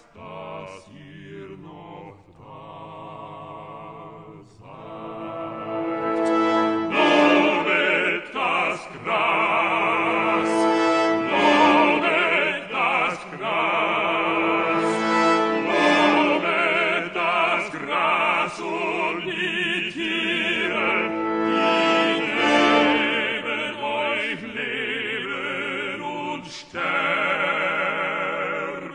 dass ihr noch da seid. Lobet das Gras, lobet das Gras, lobet das Gras und die Tiere, die neben euch leben und sterben.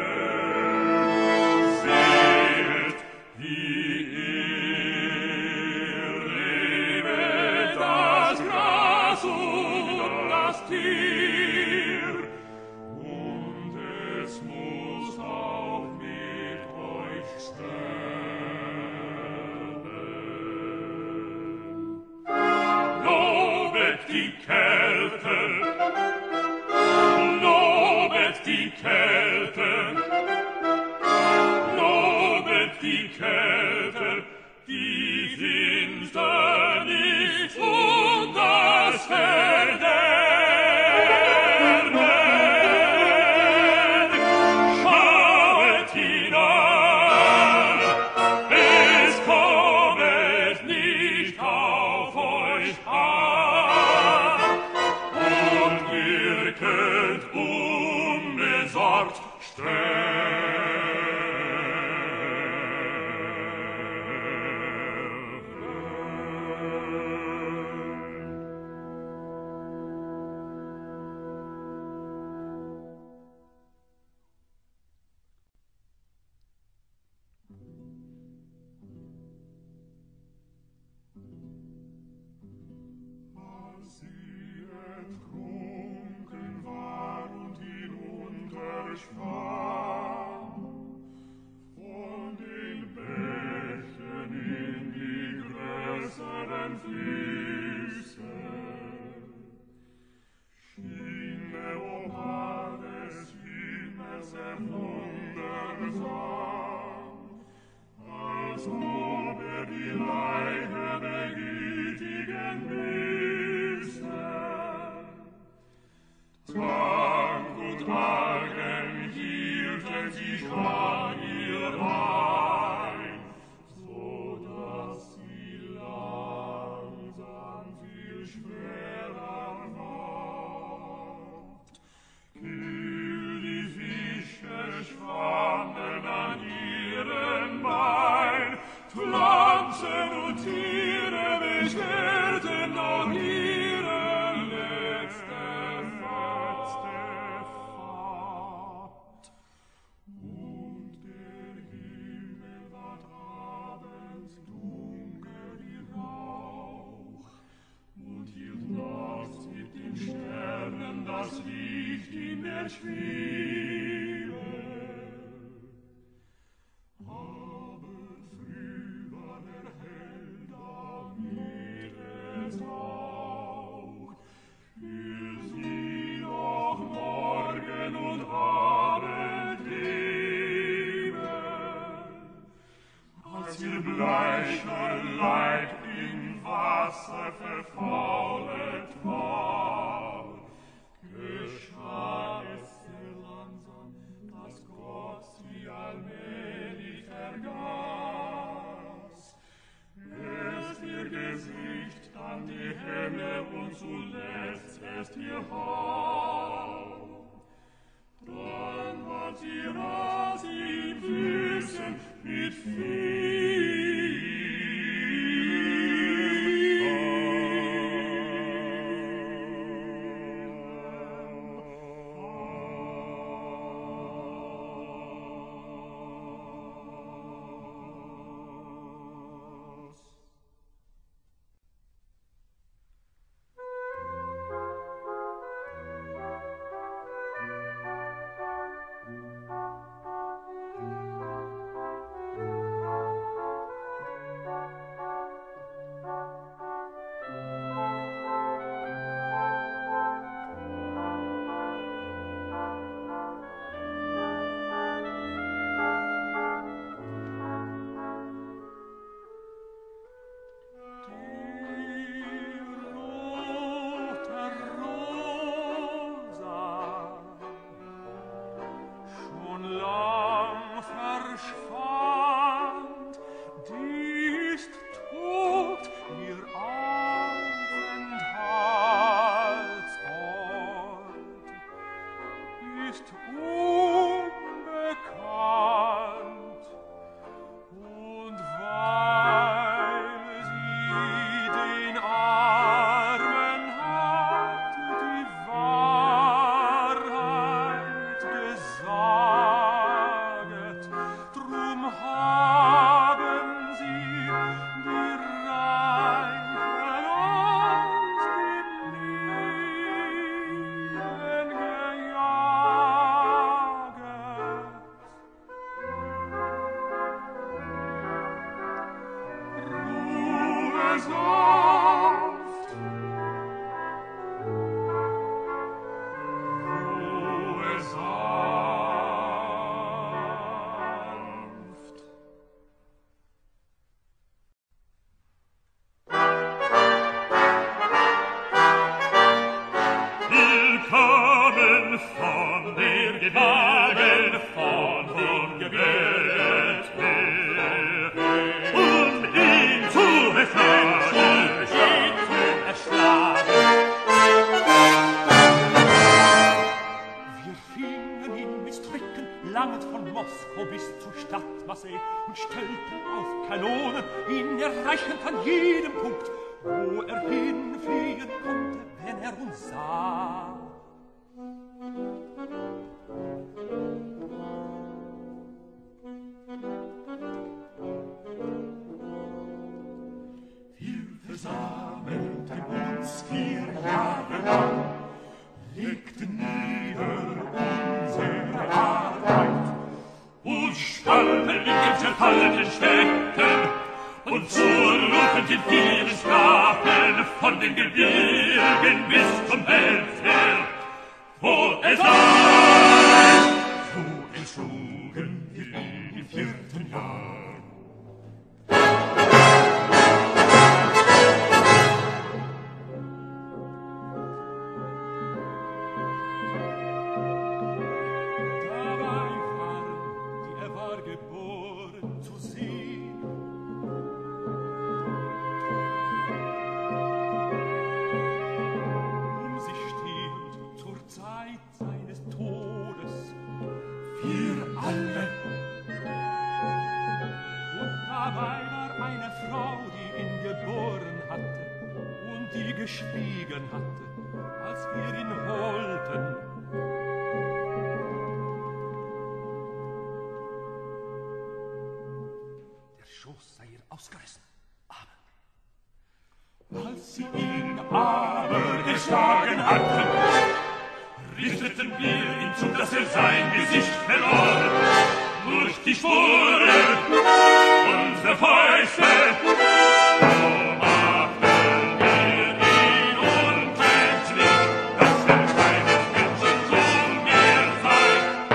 Seht, wie ihr lebet das Gras und das Tier, und es muss auch mit euch sterben. Lobet die Kelten, lobet die Kelten, lobet die Kelten, die Finsternis und das Verderben. Schauet hinan, es kommet nicht auf euch an, und ihr könnt unbesorgt Als sie ertrunken war und hinunterschwamm, von den Bächen in die größeren Flüsse, schien Leopard des Himmels wundersam, als ob die Leiche begütigen müsse. Tag und Argen hielten sich an ihr ein, so dass sie langsam viel schwerer ward. Kühl die Fische schwammen an ihrem Bein, Pflanzen und Tiere beschwerten noch ihre letzte Fahrt. Und der Himmel ward abends dunkel wie Rauch und hielt nachts mit den Sternen das Licht in der Schwebe. Aber früh war der Held am Meereshauch, für sie noch Morgen und Abend leben, als ihr bleicher Leib im Wasser verfaulet war, geschah es sehr langsam, dass Gott sie allmählich vergaß. Erst ihr Gesicht, dann die Hände und zuletzt erst ihr Haupt. Dann ward sie nass in Füßen mit verschwand, die ist tot, ihr Aufenthaltsort ist unbekannt, und weil sie den Armen hat die Wahrheit gesaget, drum haben sie die Reichen aus dem Leben gejaget. Ruhe sanft, Ruhe sanft. Willkommen von den Gebirgen, von den Gebirgen her, ihn zu befragen, erschlagen. Wir fingen ihn mit Stricken, langend von Moskau bis zur Stadt Marseille und stellten auf Kanonen, ihn erreichend an jedem Punkt, wo er hinfliehen konnte, wenn er uns sah. Wir versammelten uns 4 Jahre lang, legten nieder unsere Arbeit und standen in den zerfallenen Städten und zurrufen den vielen Straßen von den Gebirgen bis zum Weltmeer, wo es sei. So entschlugen wir im 4. Jahr. Dabei waren, die er war geboren zu sehen, sich stirbt zur Zeit seines Todes, wir alle. Und dabei war eine Frau, die ihn geboren hatte und die geschwiegen hatte, als wir ihn holten. Der Schoß sei ihr ausgerissen, als sie ihn aber geschlagen hatten, richteten wir ihn zu, dass er sein Gesicht verlor. Durch die Spuren unserer Fäuste, so machten wir ihn unkenntlich, dass er keines Menschen Sohn mehr sei.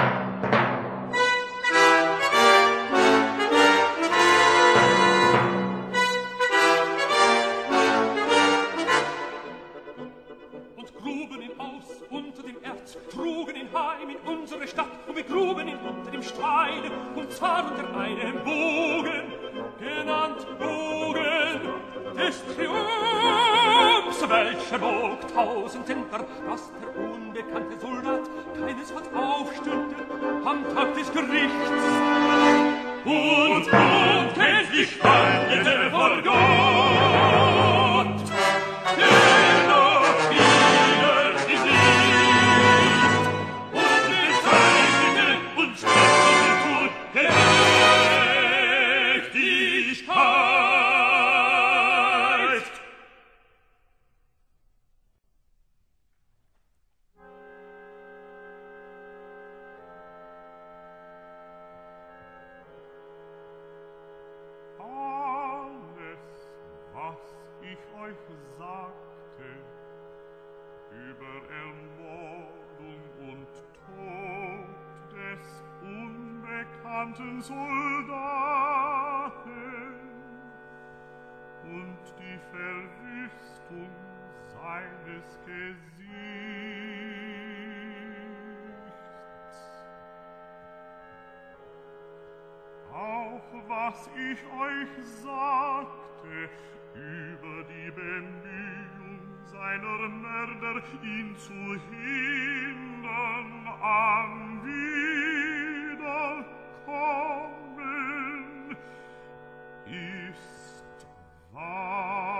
Und gruben ihn aus unter dem Erz, trugen ihn heim in unsere Stadt und begruben ihn unter dem Steine, und zwar unter einem Bogen, genannt Bogen des Triumphs, welcher bog 1000 Zentner, dass der unbekannte Soldat keinesfalls aufstünde am Tag des Gerichts und unkenntlich standete vor Gott. Dennoch wieder die Sicht und bezeichnete uns Gott tut Gerechtigkeit. Alles, was ich euch sagte über Ermordung und Tod des unbekannten Soldaten und die Verwüstung seines Gesichts, 1000 auch was ich euch sagte über die Bemühung seiner Mörder, ihn zu hindern am Wiederkommen, ist wahr.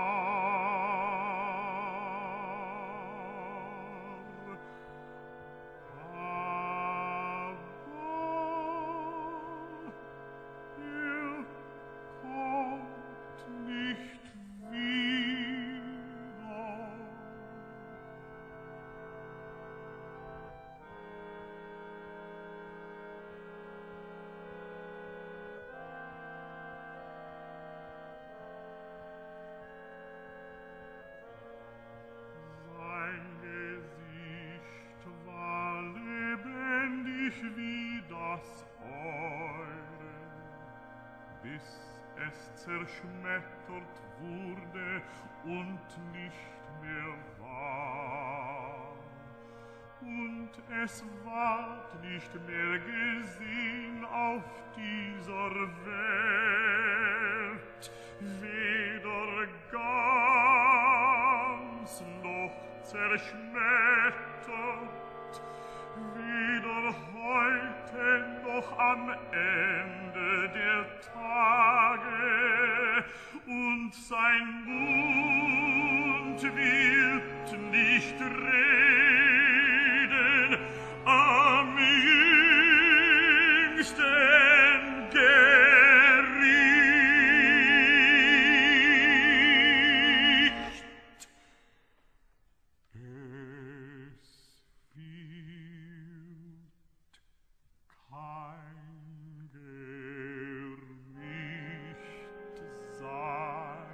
Zerschmettert wurde und nicht mehr war. Und es ward nicht mehr gesehen auf dieser Welt, weder ganz noch zerschmettert, weder heute noch am Ende der Tage, und sein Mund wird nicht reden am jüngsten Gericht. Es wird kein Gericht sein.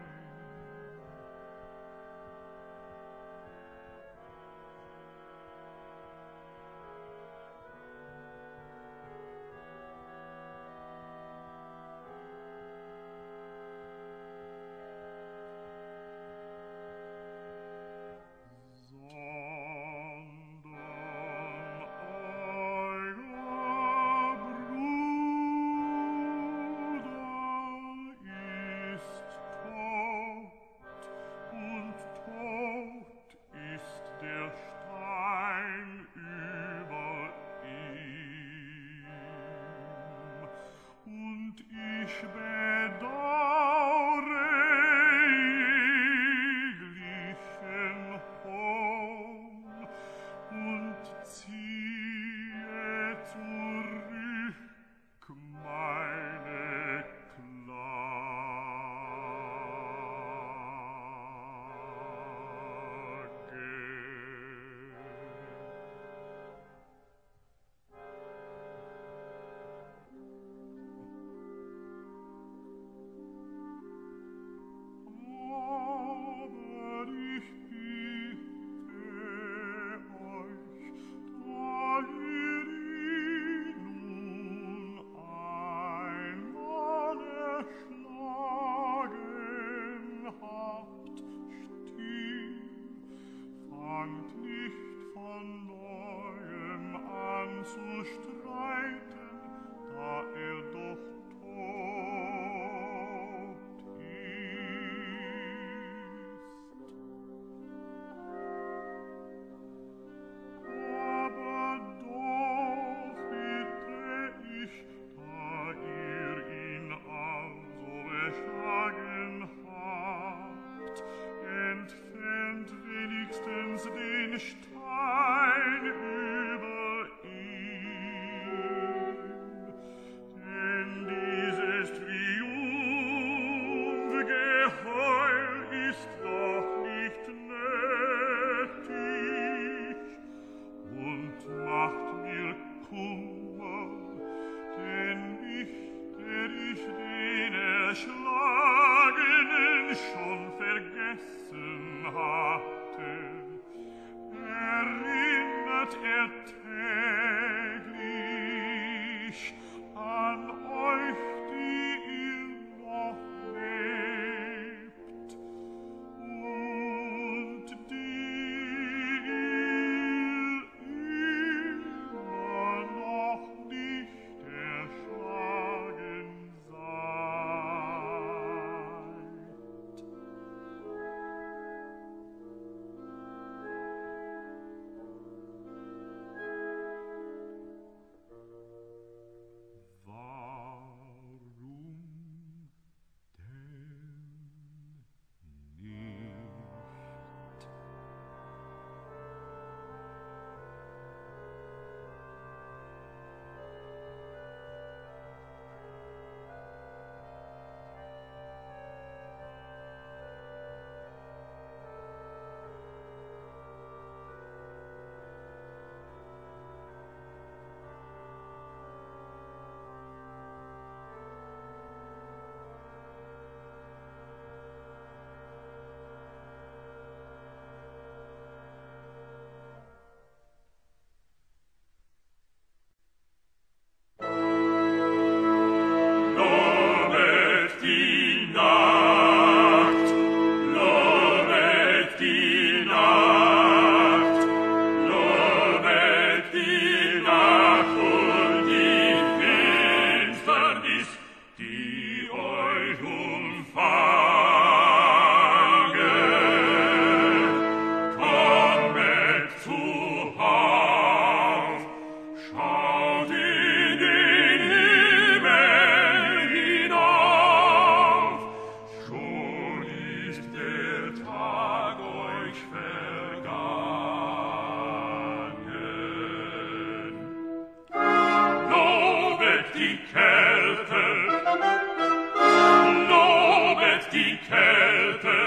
Kälte, lobet die Kälte,